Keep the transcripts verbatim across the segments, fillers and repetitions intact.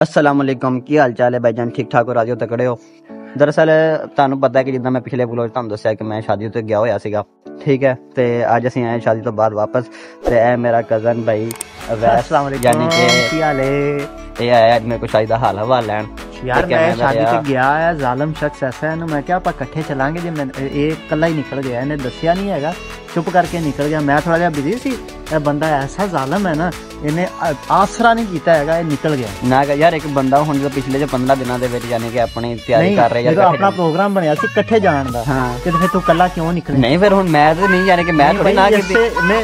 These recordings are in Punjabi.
अस्सलाम वालेकुम, की हाल चाल है भाईजान? ठीक ठाक हो, राजी हो, तकड़े हो? दरअसल ਤੁਹਾਨੂੰ ਪਤਾ ਹੈ ਕਿ ਜਿੱਦਾਂ ਮੈਂ ਪਿਛਲੇ ਵਲੋਗ ਤੁਹਾਨੂੰ ਦੱਸਿਆ ਕਿ ਮੈਂ ਸ਼ਾਦੀ ਤੇ ਗਿਆ ਹੋਇਆ ਸੀਗਾ, ਠੀਕ ਹੈ। ਤੇ ਅੱਜ ਅਸੀਂ ਆਏ ਸ਼ਾਦੀ ਤੋਂ ਬਾਅਦ ਵਾਪਸ, ਤੇ ਇਹ ਮੇਰਾ ਕਜ਼ਨ ਭਾਈ ਅਵੈਸ, ਯਾਨੀ ਕਿ ਕੀ ਹਾਲ ਹੈ, ਇਹ ਆਇਆ ਅੱਜ ਮੇਰੇ ਕੋਲ ਸ਼ਾਦੀ ਦਾ ਹਾਲ ਹਵਾਲ ਲੈਣ। यार मैं शादी से गया है, जालिम शख्स ऐसा है ना, मैं क्या आप इकट्ठे चलांगे जो मैं एक कला ही निकल गया, इन्हें दसिया नहीं है, चुप करके निकल गया। मैं थोड़ा जिहा बिजी सी, बंदा ऐसा जालिम है ना, इन्हें आसरा नहीं किया है, निकल गया ना। यार एक बंदा हुण जो पिछले जो पंद्रह दिनों दे विच यानी कि अपनी तैयारी कर रहे हैं, अपना प्रोग्राम बनया सी इकट्ठे जाण दा, हां ते फिर तू कला क्यों निकल? नहीं फिर हुण मैं ते नहीं, यानी कि मैं थोड़ी ना कीती, मैं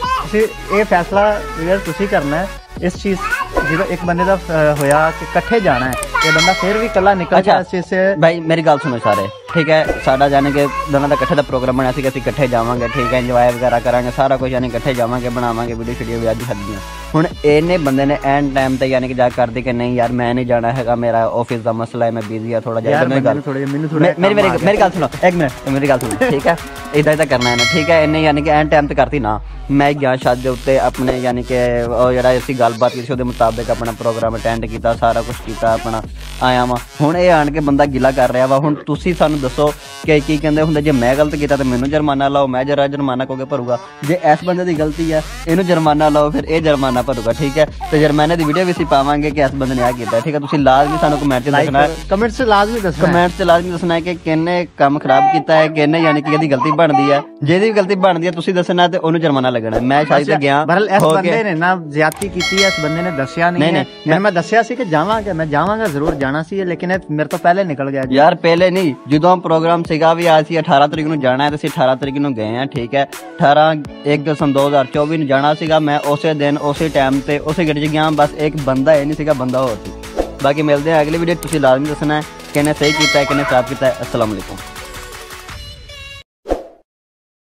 ये फैसला यार तुसी करना है। इस चीज जो एक बंदे दा होया कि इकट्ठे जाना है, ये बंदा फिर भी कला निकल गया इस चीज से। भाई मेरी गल सुनो सारे, ठीक है, साडा जाने के दोनों का इकट्ठे दा प्रोग्राम बनया सी कि ਅਸੀਂ ਇਕੱਠੇ ਜਾਵਾਂਗੇ, ठीक है, इंजॉय वगैरह करांगे, सारा कुछ यानी इकट्ठे जावांगे, बनावांगे वीडियो शीडियो भी ਅੱਜ ਹੱਦੀਆਂ। ਹੁਣ ਇਹਨੇ ਬੰਦੇ ਨੇ ਐਂਡ ਟਾਈਮ ਤੇ यानी कि जा कर दी कि नहीं यार मैं नहीं जाना हैगा, मेरा ऑफिस ਦਾ ਮਸਲਾ ਹੈ, मैं बिजी ਆ थोड़ा ਜਿਹਾ। मेरी ਗੱਲ थोड़ी ਮੈਨੂੰ थोड़ा मेरी मेरी मेरी ਗੱਲ सुनो एक मिनट, मेरी ਗੱਲ सुनो, ठीक है, इदा इदा करना है ना, ठीक है। ਇਹਨੇ यानी कि ਐਂਡ ਟਾਈਮ ਤੇ ਕਰਤੀ ਨਾ, मैं ਗਿਆ शादी ਦੇ ਉੱਤੇ ਆਪਣੇ यानी कि ਉਹ ਜਿਹੜਾ ਅਸੀਂ ਗੱਲਬਾਤ ਕੀਤੀ ਉਹਦੇ ਮੁਤਾਬਿਕ ਆਪਣਾ ਪ੍ਰੋਗਰਾਮ ਅਟੈਂਡ ਕੀਤਾ, ਸਾਰਾ ਕੁਝ ਕੀਤਾ, ਆਪਣਾ ਆਇਆ ਵਾ। ਹੁਣ ਇਹ ਆਣ ਕੇ ਬੰਦਾ ਗਿਲਾ ਕਰ ਰਿਹਾ ਵਾ। ਹੁਣ ਤੁਸੀਂ ਸਾਨੂੰ ਦੱਸੋ ਕਿ ਕੀ ਕਹਿੰਦੇ ਹੁੰਦੇ, ਜੇ ਮੈਂ ਗਲਤ ਕੀਤਾ ਤਾਂ ਮੈਨੂੰ ਜੁਰਮਾਨਾ ਲਾਓ, ਮੈਂ ਜਰਾ ਜੁਰਮਾਨਾ ਕੋਗੇ ਭਰੂਗਾ। ਜੇ ਇਸ ਬੰਦੇ ਦੀ ਗਲਤੀ ਹੈ ਇਹਨੂੰ ਜੁਰਮਾਨਾ ਲਾਓ, ਫਿਰ ਇਹ ਜੁਰਮਾਨਾ ਭਰੂਗਾ, ਠੀਕ ਹੈ। ਤੇ ਜੁਰਮਾਨੇ ਦੀ ਵੀਡੀਓ ਵੀ ਅਸੀਂ ਪਾਵਾਂਗੇ ਕਿ ਇਸ ਬੰਦੇ ਨੇ ਆ ਕੀਤਾ, ਠੀਕ ਹੈ। ਤੁਸੀਂ ਲਾਜ਼ਮੀ ਸਾਨੂੰ ਕਮੈਂਟ 'ਚ ਦੱਸਣਾ ਹੈ, ਕਮੈਂਟ 'ਚ ਲਾਜ਼ਮੀ ਦੱਸਣਾ, ਕਮੈਂਟ 'ਚ ਲਾਜ਼ਮੀ ਦੱਸਣਾ ਹੈ ਕਿ ਕਿਹਨੇ ਕੰਮ ਖਰਾਬ ਕੀਤਾ ਹੈ, ਕਿਹਨੇ यानी कि ਇਹਦੀ ਗਲਤੀ ਬਣਦੀ ਹੈ। ਜਿਹਦੀ ਵੀ ਗਲਤੀ ਬਣਦੀ ਹੈ ਤੁਸੀਂ ਦੱਸਣਾ ਤੇ ਉਹਨੂੰ ਜੁਰਮਾਨਾ ਲੱਗਣਾ। ਮੈਂ ਸ਼ਾਦੀ ਤੇ ਗਿਆ, ਬਰਲ ਇਸ ਬੰਦੇ ਨੇ ਨਾ ਜ਼ਿਆਦਤੀ ਕੀਤੀ ਹੈ, ਇਸ ਬੰਦੇ ਨੇ ਦੱਸਿਆ ਨਹੀਂ ਹੈ। ਮੈਂ ਮੈਂ ਦੱਸਿਆ ਸੀ ਕਿ ਜਾਵਾਂਗਾ, ਮੈਂ ਜਾਵਾਂਗਾ ਜ਼ਰੂਰ ਜਾਣਾ ਸੀ, ਲੇਕਿਨ ਮੇਰੇ ਤੋਂ ਪਹਿਲੇ ਨਿਕਲ ਗਿਆ। ਯਾਰ ਪਹਿਲੇ ਨਹੀਂ, ਜਦੋਂ ਪ੍ਰੋਗਰਾਮ ਸੀਗਾ ਵੀ ਆ ਸੀ ਅਠਾਰਾਂ ਤਰੀਕ ਨੂੰ ਜਾਣਾ ਹੈ ਤੇ ਅਸੀਂ ਅਠਾਰਾਂ ਤਰੀਕ ਨੂੰ ਗਏ ਆ, ਠੀਕ ਹੈ। ਅਠਾਰਾਂ ਇੱਕ ਦਸੰਬਰ ਦੋ ਹਜ਼ਾਰ ਚੌਵੀ ਨੂੰ ਜਾਣਾ ਸੀਗਾ। ਮੈਂ ਉਸੇ ਦਿਨ ਉਸੇ ਟਾਈਮ ਤੇ ਉਸੇ ਗੱਡੀ 'ਚ ਗਿਆ, ਬਸ ਇੱਕ ਬੰਦਾ ਇਹ ਨਹੀਂ ਸੀਗਾ, ਬੰਦਾ ਹੋਰ ਸੀ। ਬਾਕੀ ਮਿਲਦੇ ਆ ਅਗਲੀ ਵੀਡੀਓ, ਤੁਸੀਂ ਲਾਜ਼ਮੀ ਦੱਸਣਾ ਹੈ ਕਿਹਨੇ ਸਹੀ ਕੀਤਾ ਹੈ, ਕਿਹਨੇ ਖਰਾਬ ਕੀਤਾ ਹੈ। अस्सलाम वालेकुम।